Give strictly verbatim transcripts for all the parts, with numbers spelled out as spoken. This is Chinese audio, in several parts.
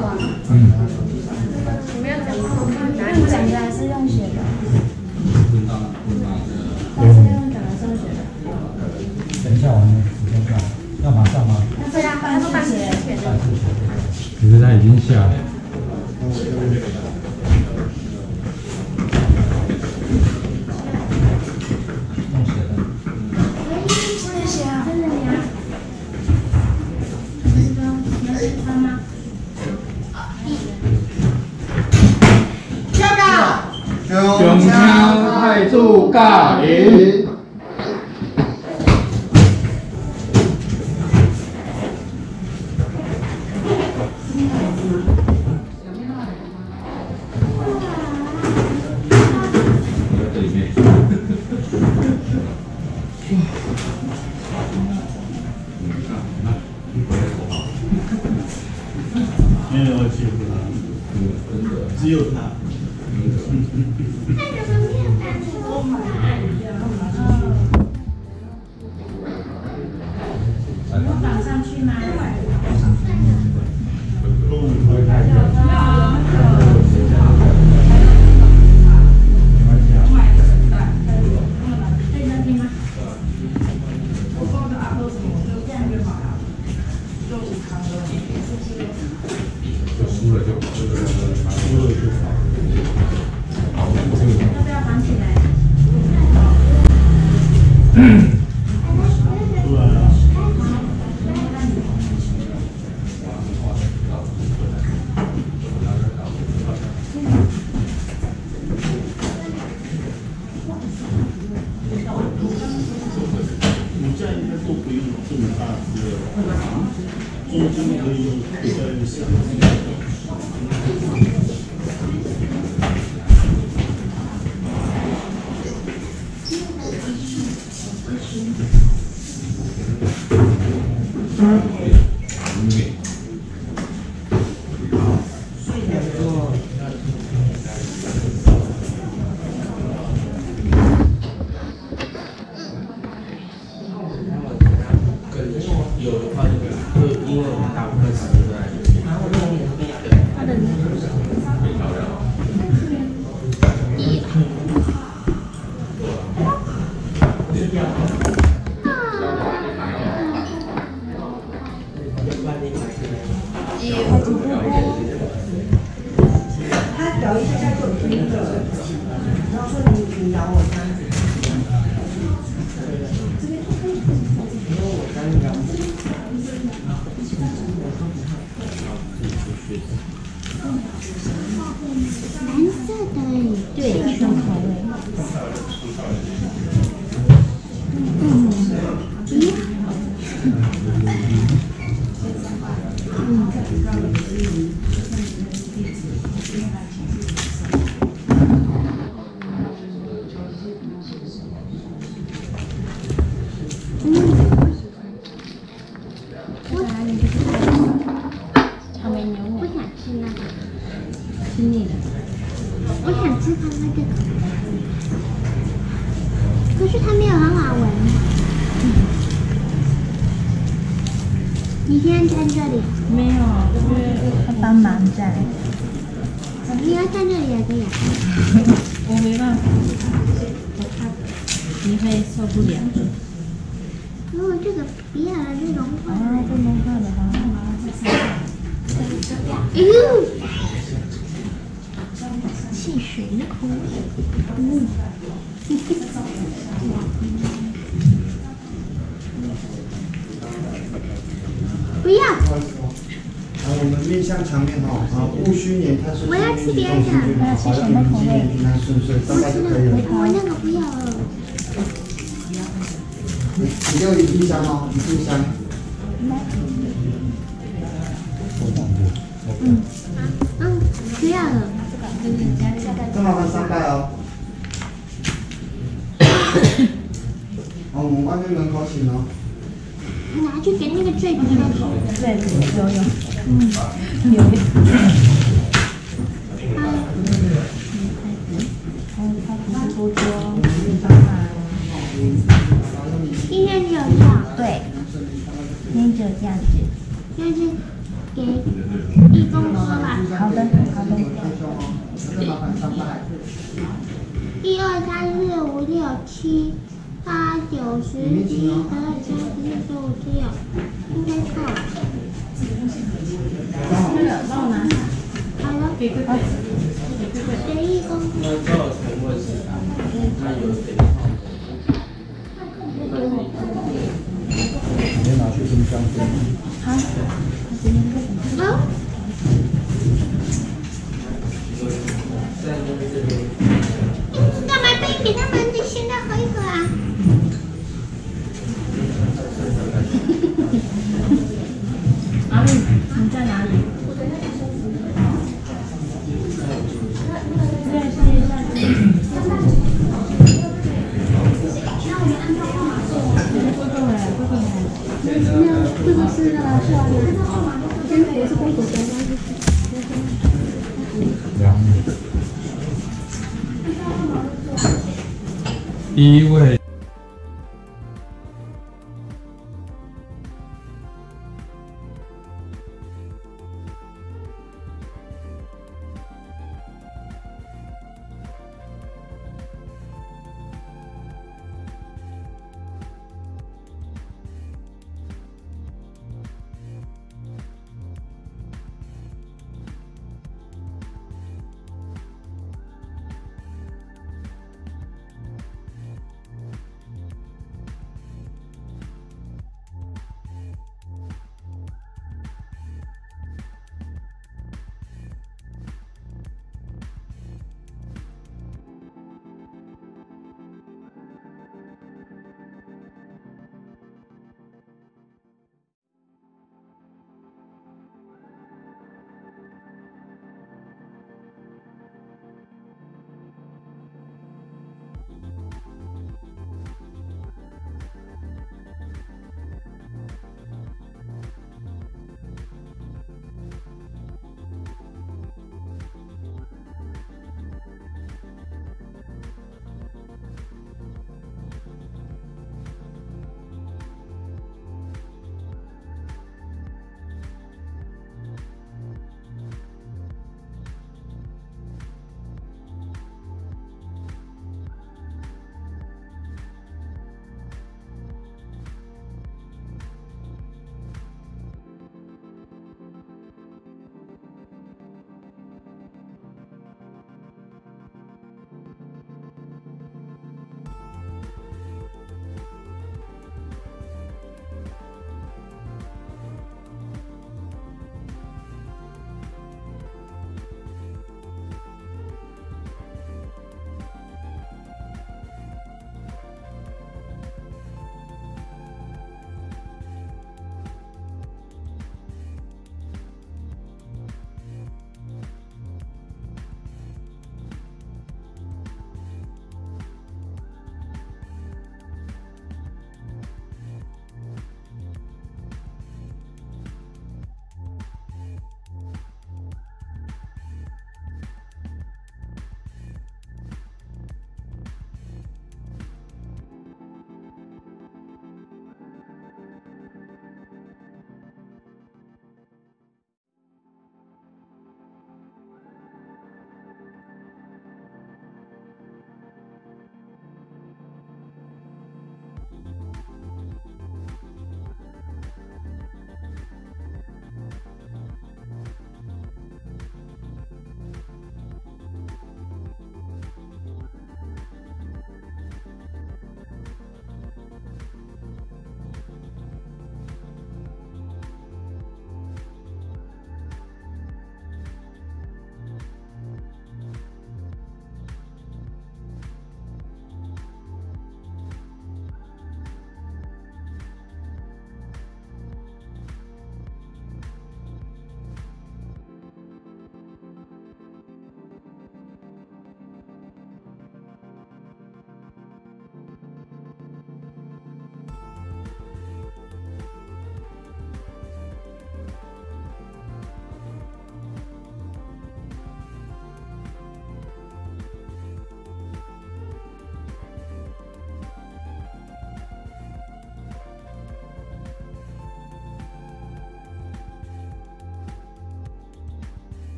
嗯。 你们要讲吗？ 用讲的还是用写的？ 对。 用讲的是用写的。 等一下，我们时间到，要马上吗？ 对啊，半字写。 半字写。其实他已经下了。 中枪派出尬赢。 没有人会欺负他，只有他。 绑上去吗？ 输了就输了就好。 要不要绑起来？ 出来了。你这样应该都不用这么大只了，中间可以用比较有小的。 有的话，就因为我们大部分时间都在这边。 他的他摇一下下就有推的，然后说你你摇我这样子。 蓝色的哎， 对，胸口哎。 嗯，咦， 草莓牛奶。 不想吃那个， 吃腻了。 我想吃它那个，可是它没有很好闻。你现在站这里， 没有，因为他帮忙站。 你要站这里也可以。 我没办法，我怕你会受不了。 如果这个不要了，就融化啊， 了。 这融化了哈。 哎呦， 汽水的口味。 嗯。不要。 啊，我们面向场面哈，啊，勿虚黏，它是我要吃别的我要吃什么口味？平安顺遂，大概就可以了。 我那个不要了。 你你给我一冰箱哦，一冰箱。 嗯，嗯，不要了。 再麻烦三袋哦。哦，我们外面门口请哦。 拿去给那个坠子。 对，有有。嗯，有有。还有它不是多多， 今天只有这样。 对，今天只有这样子。 就是给义工说一二三四五六七八九十一十二十三十四十五十六，应该够。 那个帮我拿下， 好了， 给哥哥，给哥哥。 随意公布。 那到沉默时啊，那有谁？ 你拿去冰箱冰。 好， 好。干嘛不给他们现在喝一喝啊？ 阿丽，你在哪里？对，试一下。贵贵回来，贵贵回来。 那这个是那个是完了，跟我是公主相关的。 两米。 第一位。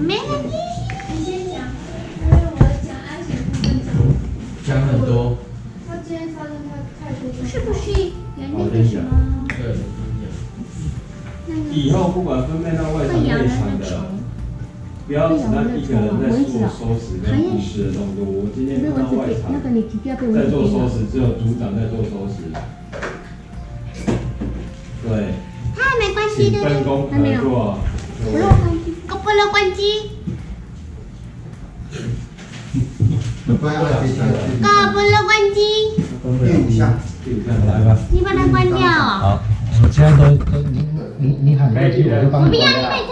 没问题。 你先讲，因为我讲安全部分讲。 讲很多。 他今天发生太太多。 是不是有那个什么？ 对， 那个以后不管分配到外场内场的，不要只让一个人在做收拾跟布置的动作。我今天看到外场在做收拾，只有组长在做收拾。对。 他还没关系的， 请分工合作。 不要关机，我不能关机。 不要按第三个。 我不能关机。 第五项， 第五项来吧。 你把它关掉哦。 好，我现在都都你你你喊开机，我就帮你关。 我不要，因为